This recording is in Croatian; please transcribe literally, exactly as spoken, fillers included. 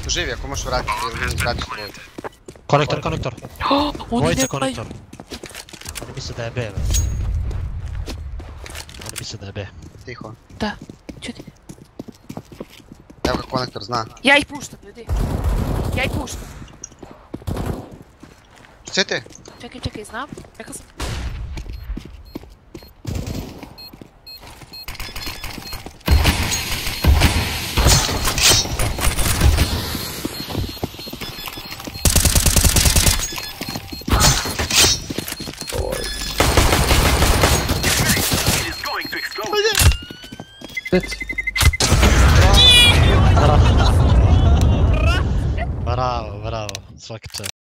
Tu živi, ako možeš vratiti ili vratiti svoj. Konektor, konektor. Dvojica konektor. Oni misle da je B, već. Oni misle da je B. Tiho. Da, čuti. Evo ga konektor zna. Ja ih puštam, ljudi. Ja ih puštam. Cete? Čekaj, čekaj, znam. Rekao sam. Bravo, bravo, svaka čast.